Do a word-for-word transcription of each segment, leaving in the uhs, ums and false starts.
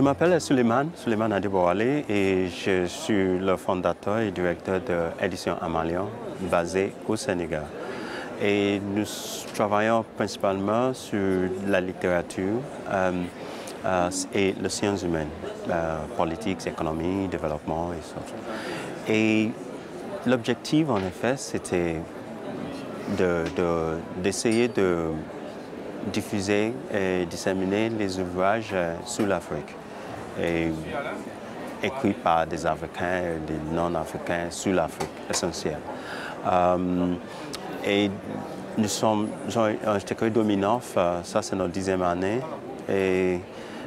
m'appelle Suleiman, Suleiman Adibouale et je suis le fondateur et directeur de Éditions Amalion basée au Sénégal. Et nous travaillons principalement sur la littérature euh, euh, et les sciences humaines, euh, politique, économie, développement et ça. Et l'objectif, en effet, c'était d'essayer de, de, de diffuser et disséminer les ouvrages sur l'Afrique, écrits par des Africains et des non-Africains sur l'Afrique, essentiel. Euh, et nous sommes un école dominant, ça c'est notre dixième année, et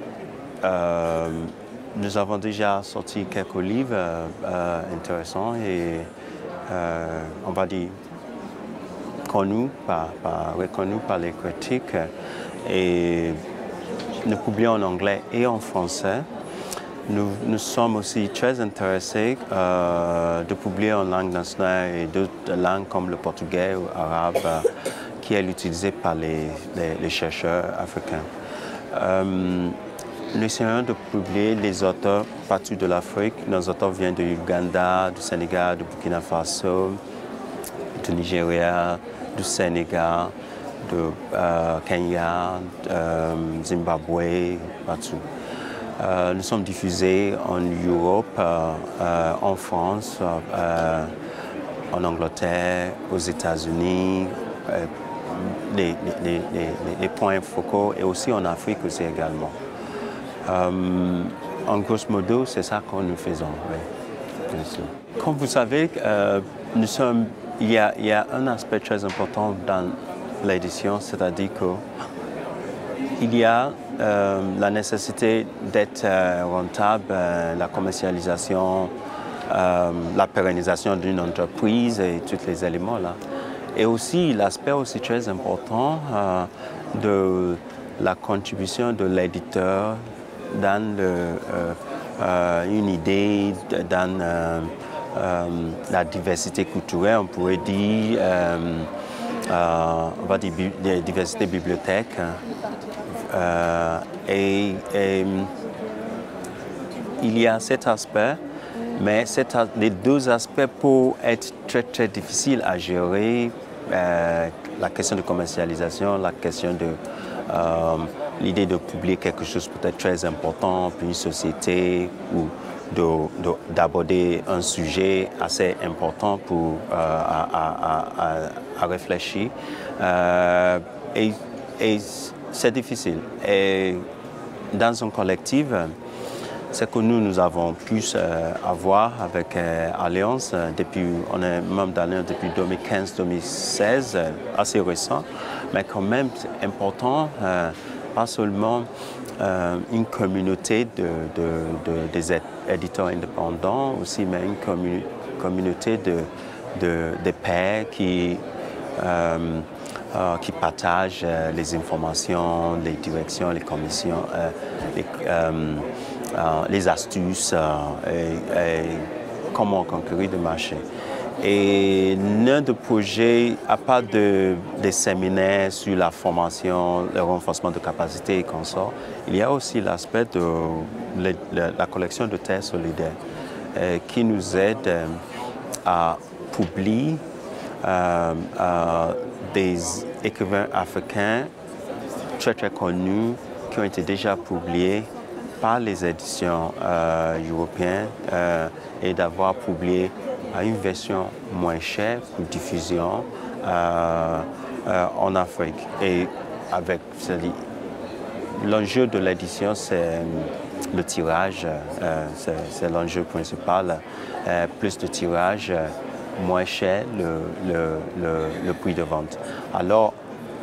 euh, nous avons déjà sorti quelques livres euh, intéressants et euh, on va dire connus par, par, reconnus par les critiques. Et nous publions en anglais et en français. Nous, nous sommes aussi très intéressés euh, de publier en langue nationale et d'autres langues comme le portugais ou l'arabe euh, qui est utilisé par les, les, les chercheurs africains. Euh, nous essayons de publier les auteurs partout de l'Afrique. Nos auteurs viennent de Uganda, du Sénégal, du Burkina Faso, du Nigeria, du Sénégal, de euh, Kenya, euh, Zimbabwe, partout. Euh, nous sommes diffusés en Europe, euh, euh, en France, euh, en Angleterre, aux États-Unis, euh, les, les, les, les points focaux et aussi en Afrique aussi également. Euh, en grosso modo, c'est ça que nous faisons. Oui. Comme vous savez, euh, nous sommes, il, y a, il y a un aspect très important dans l'édition, c'est-à-dire qu'il y a euh, la nécessité d'être euh, rentable, euh, la commercialisation, euh, la pérennisation d'une entreprise et tous les éléments là. Et aussi l'aspect aussi très important euh, de la contribution de l'éditeur dans le, euh, euh, une idée, dans euh, euh, la diversité culturelle, on pourrait dire. Euh, Euh, on va dire la diversité bibliothèque euh, et, et il y a cet aspect, mais cet, les deux aspects peuvent être très très difficiles à gérer, euh, la question de commercialisation, la question de euh, l'idée de publier quelque chose peut-être très important pour une société ou d'aborder un sujet assez important pour, euh, à, à, à, à réfléchir. Euh, et et c'est difficile. Et dans un collectif, ce que nous, nous avons pu euh, avoir avec euh, Alliance, euh, depuis, on est membre d'Alliance depuis deux mille quinze deux mille seize, euh, assez récent, mais quand même important, euh, pas seulement euh, une communauté de, de, de, des éditeurs indépendants, aussi, mais une commu communauté de, de, de pairs qui, euh, euh, qui partagent euh, les informations, les directions, les commissions, euh, les, euh, euh, les astuces euh, et, et comment conquérir le marché. Et l'un des projets, à part de, des séminaires sur la formation, le renforcement de capacité et consorts, il y a aussi l'aspect de le, le, la collection de thèses solidaires euh, qui nous aide euh, à publier euh, euh, des écrivains africains très très connus qui ont été déjà publiés par les éditions euh, européennes euh, et d'avoir publié à une version moins chère pour diffusion euh, euh, en Afrique. Et avec l'enjeu de l'édition, c'est le tirage, euh, c'est l'enjeu principal. Euh, plus de tirage, moins cher le, le, le, le prix de vente. Alors,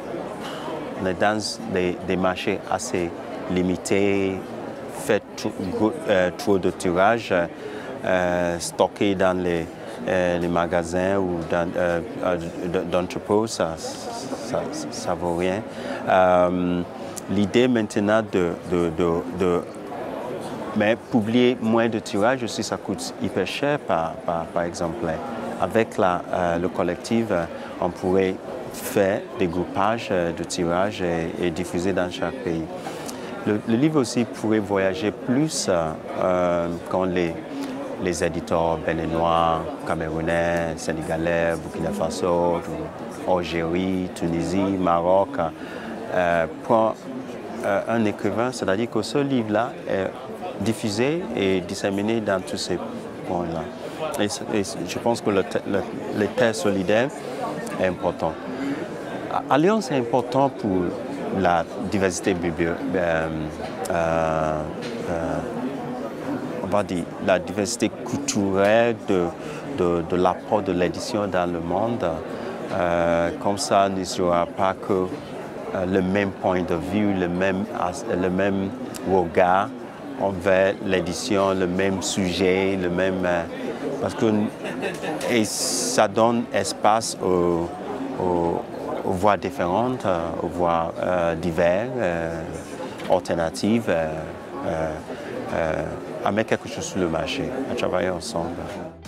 on est dans des, des marchés assez limités, fait trop, euh, trop de tirages, euh, stockés dans les Euh, les magasins ou dans euh, d'entrepôts, ça ça, ça ça vaut rien. Euh, L'idée maintenant de, de, de, de mais publier moins de tirages aussi, ça coûte hyper cher par, par, par exemplaire. Avec la, euh, le collectif, on pourrait faire des groupages de tirages et, et diffuser dans chaque pays. le, le livre aussi pourrait voyager plus euh, quand les, les éditeurs béninois, camerounais, sénégalais, Burkina Faso, Algérie, Tunisie, Maroc, euh, prend euh, un écrivain, c'est-à-dire que ce livre-là est diffusé et disséminé dans tous ces points-là. Et, et je pense que le, le, les terres solidaires est important. Alliance est important pour la diversité bibliographique, euh, euh, euh, on va dire la diversité culturelle de, de, de l'apport de l'édition dans le monde. Euh, comme ça, il n'y aura pas que euh, le même point de vue, le même, le même regard envers l'édition, le même sujet, le même... Euh, parce que et ça donne espace aux, aux, aux voix différentes, aux voix euh, diverses, euh, alternatives, euh, euh, euh, à mettre quelque chose sur le marché, à travailler ensemble.